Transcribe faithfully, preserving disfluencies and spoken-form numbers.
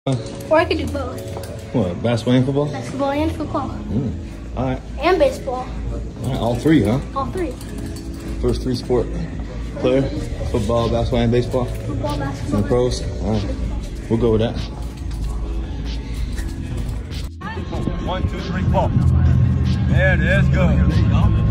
Or I could do both. What, basketball and football? Basketball and football. Mm. All right. And baseball. All right, all three, huh? All three. First three sport player, football, basketball, and baseball. Football, basketball. And the pros. All right. We'll go with that. One, two, three, four. There it is, go.